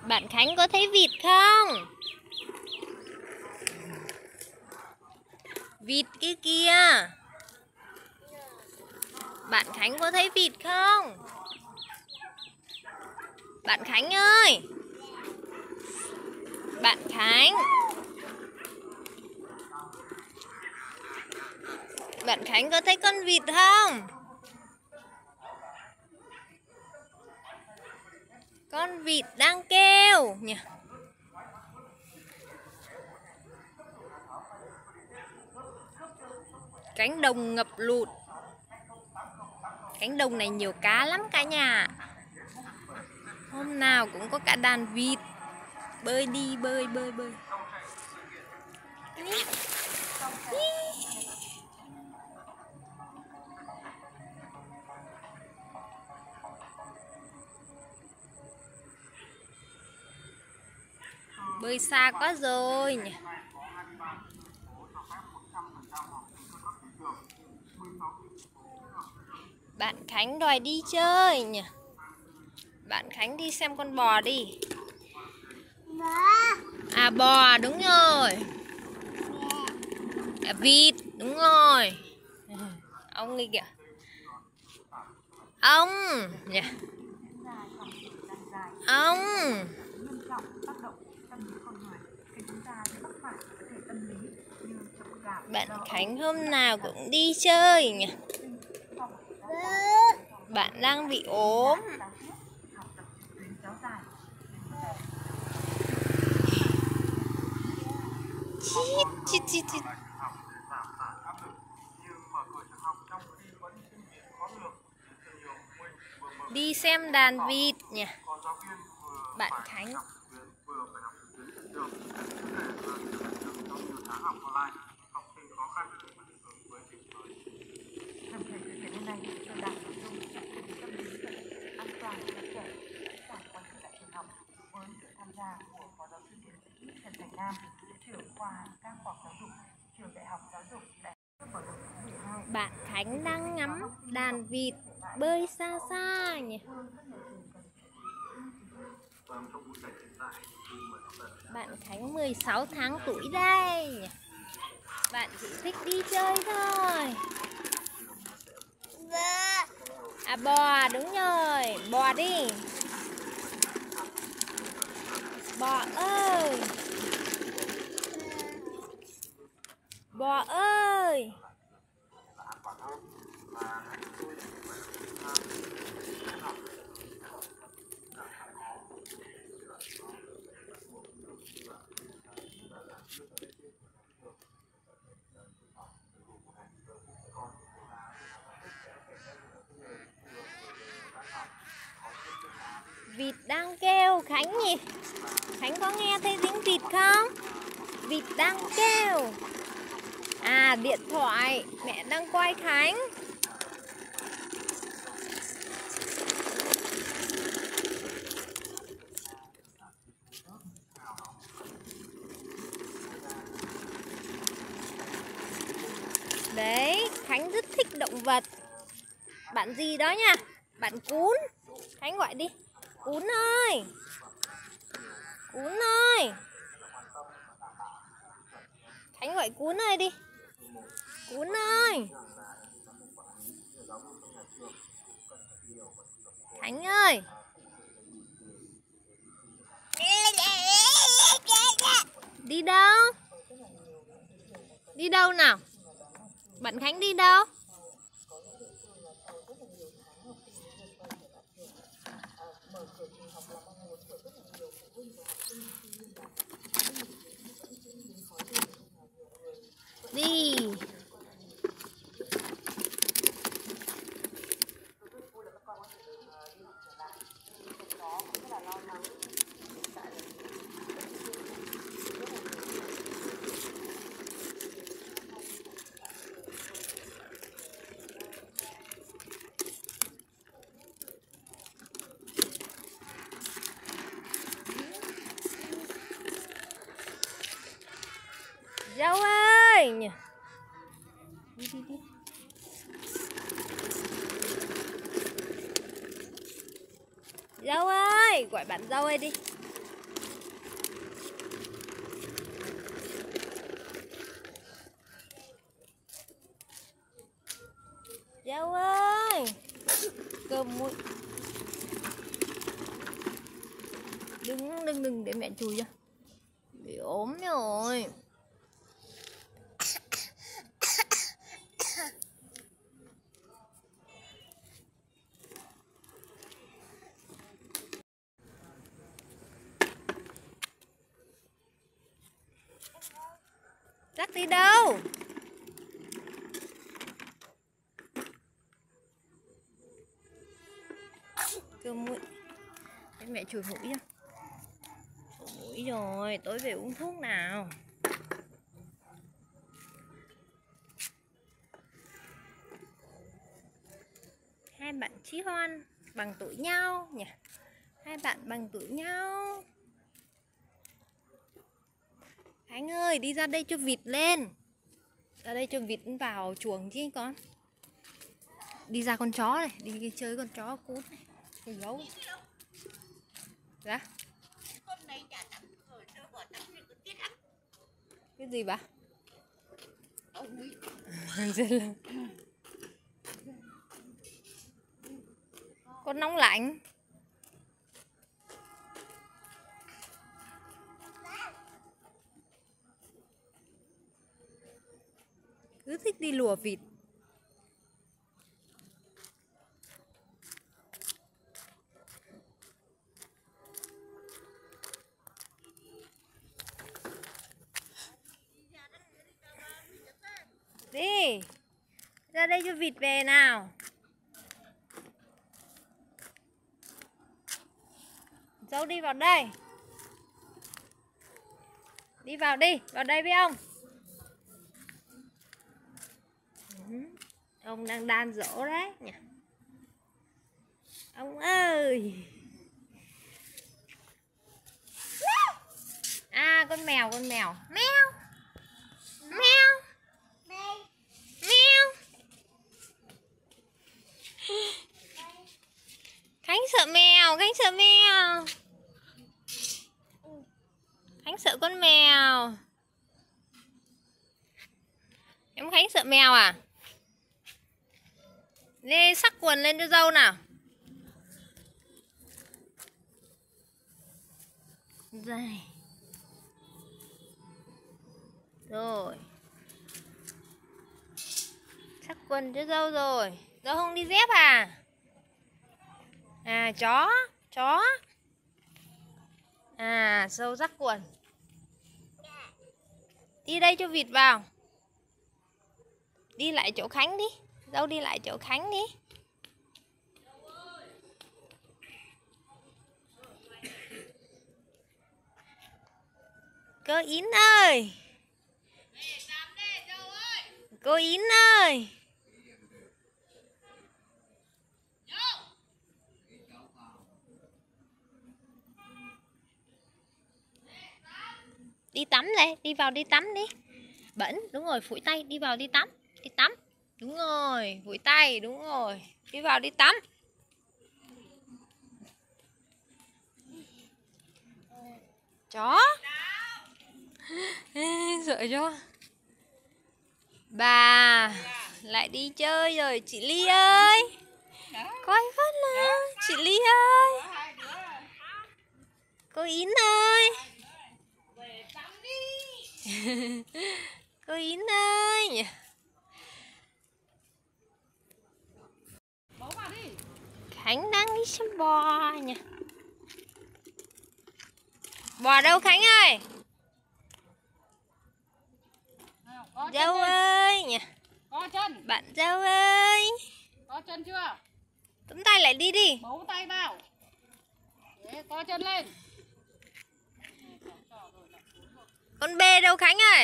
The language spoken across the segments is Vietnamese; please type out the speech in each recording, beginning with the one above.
Bạn Khánh có thấy vịt không? Vịt kia kìa. Bạn Khánh có thấy vịt không? Bạn Khánh ơi! Bạn Khánh! Bạn Khánh có thấy con vịt không? Con vịt đang kêu nhỉ? Cánh đồng ngập lụt. Cánh đồng này nhiều cá lắm cả nhà. Hôm nào cũng có cả đàn vịt bơi đi bơi. Bơi xa quá rồi nhỉ. Bạn Khánh đòi đi chơi nhỉ. Bạn Khánh đi xem con bò đi. À bò đúng rồi. À, vịt đúng rồi. Ông đi kìa. Ông nhỉ. Ông. Bạn Khánh hôm nào cũng đi chơi nhỉ. Bạn đang bị ốm. Chít. Đi xem đàn vịt nhỉ. Bạn Khánh. Bạn Khánh đang ngắm đàn vịt bơi xa xa nhỉ. Bạn Khánh 16 tháng tuổi đây nhỉ. Bạn chỉ thích đi chơi thôi. À bò đúng rồi. Bò đi. Bò ơi. Bò ơi. Vịt đang kêu Khánh nhỉ. Khánh có nghe thấy tiếng vịt không? Vịt đang kêu. À điện thoại mẹ đang quay Khánh. Đấy, Khánh rất thích động vật. Bạn gì đó nha. Bạn cún. Khánh gọi đi. Cún ơi. Cún ơi. Khánh gọi cún ơi đi. Cún ơi. Khánh ơi. Đi đâu? Đi đâu nào? Bạn Khánh đi đâu? Đi. Dâu ơi. Đi. Dâu ơi, gọi bạn dâu ơi đi. Dâu ơi, cơm nguội. Đừng để mẹ chùi cho. Bị ốm rồi. Rắc đi đâu? Cơm nguội. Để mẹ chùi mũi cho. Chùi mũi rồi, tối về uống thuốc nào. Hai bạn chí hoan bằng tuổi nhau nhỉ? Hai bạn bằng tuổi nhau. Khánh ơi, đi ra đây cho vịt lên. Ra đây cho vịt vào chuồng chứ con. Đi ra con chó này, đi chơi con chó cút này. Con gấu. Dạ. Cái gì bà? Con nóng lạnh. Cứ thích đi lùa vịt. Đi. Ra đây cho vịt về nào. Dâu đi vào đây. Đi vào đi, vào đây với ông. Ông đang đan dỗ đấy nhỉ. Ông ơi. À, con mèo. Mèo. Mèo. Khánh sợ mèo. Khánh sợ con mèo. Em Khánh sợ mèo à? Đi xắc quần lên cho dâu nào. Đây. Rồi. Xắc quần cho dâu rồi. Dâu không đi dép à? À, chó. À, dâu dắt quần. Đi đây cho vịt vào. Đi lại chỗ Khánh đi. Dâu đi lại chỗ Khánh đi. Cô Yến ơi. Cô Yến ơi. Đi tắm đây, đi vào đi tắm đi. Bẩn, đúng rồi, phủi tay, đi vào đi tắm. Đi tắm. Đúng rồi, phủi tay, đúng rồi. Đi vào đi tắm. Chó. Sợ cho. Bà lại đi chơi rồi chị Ly ơi. Coi phát là chị Ly ơi. Cô Yến ơi. Cô Yến ơi. Khánh đang đi xem bò nha. Bò đâu Khánh ơi? Dâu ơi nha. Có chân. Bạn dâu ơi. Có chân chưa? Túm tay lại đi đi. Bấu tay vào. Đấy, có chân lên. Con bê đâu Khánh ơi?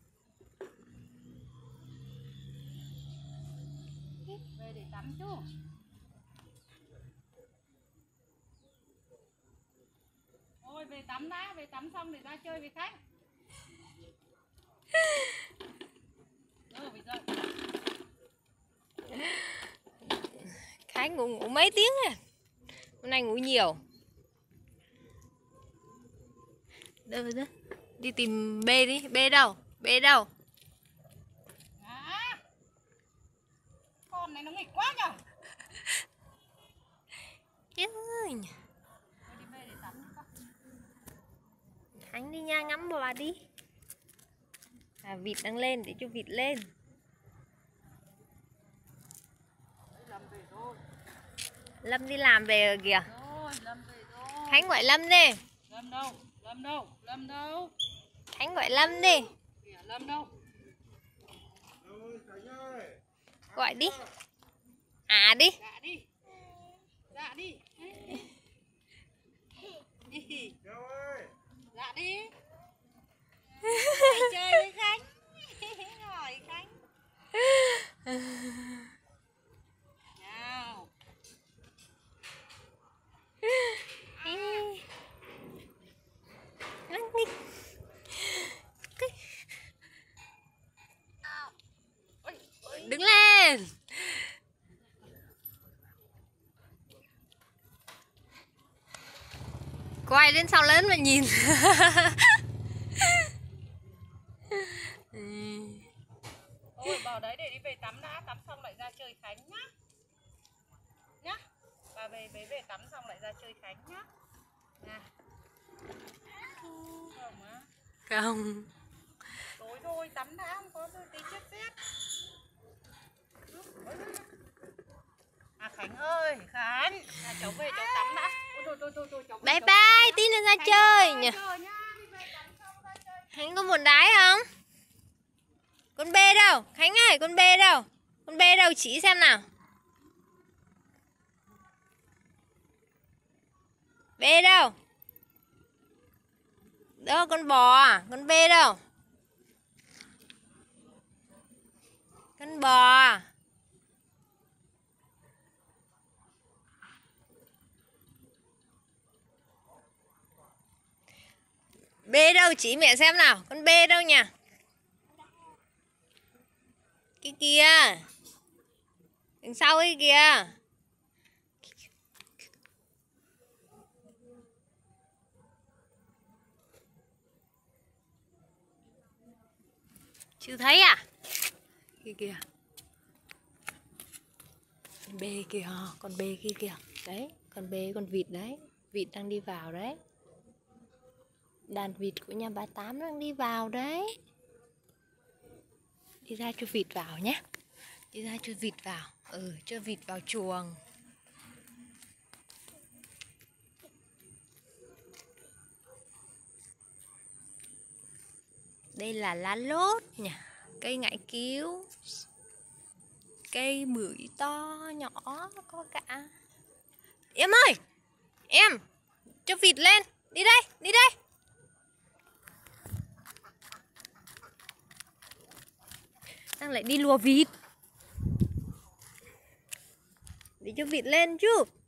Về để tắm chứ. Ôi về tắm đã, về tắm xong để ra chơi với khách. Khánh ngủ mấy tiếng rồi. Hôm nay ngủ nhiều. Đâu. Đi tìm bê đi. Bê đâu? À, con này nó nghịch quá nhở. Ơi. Thôi đi về để tắm đi con. Khánh đi nha, ngắm bò đi. À, vịt đang lên, để cho vịt lên. Lâm về thôi. Lâm đi làm về rồi kìa. Rồi, Lâm về thôi. Khánh gọi Lâm đi. Lâm đâu? Lâm đâu? Lâm đâu? Khánh gọi Lâm đi. Kìa, Lâm đâu? Gọi đi. À đi. Dạ đi. Dạ đi. Đi. Dạ đi. Mày chơi với Khánh. Hỏi Khánh. Nào. Đứng lên. Quay lên sau lớn mà nhìn. Ôi bảo đấy để đi về tắm đã, tắm xong lại ra chơi Khánh nhá. Nhá. Bà về tắm xong lại ra chơi Khánh nhá. Nè. Không á. Không. Tối rồi tắm đã, không có tí chết rét. À Khánh ơi, Khánh, cháu về cháu tắm đã. Thôi, cháu Bye bye, tí nữa ra chơi nhỉ. Khánh có muốn đái không? Con bê đâu? Khánh ơi, con bê đâu? Con bê đâu, chỉ xem nào. Bê đâu? Đâu, con bò à? Con bê đâu? Con bò à? Bê đâu, chỉ mẹ xem nào. Con bê đâu nhỉ? Cái kia. Đằng sau ấy kìa. Chưa thấy à? Kia kìa. Con bê kìa, con bê kia kìa. Đấy, con bê, con vịt đấy. Vịt đang đi vào đấy. Đàn vịt của nhà bà Tám đang đi vào đấy. Đi ra cho vịt vào nhé. Đi ra cho vịt vào. Cho vịt vào chuồng. Đây là lá lốt nhỉ. Cây ngải cứu. Cây bưởi to nhỏ có cả. Em ơi, em cho vịt lên. Đi đây, đi đây. Đang lại đi lùa vịt. Để cho vịt lên chứ.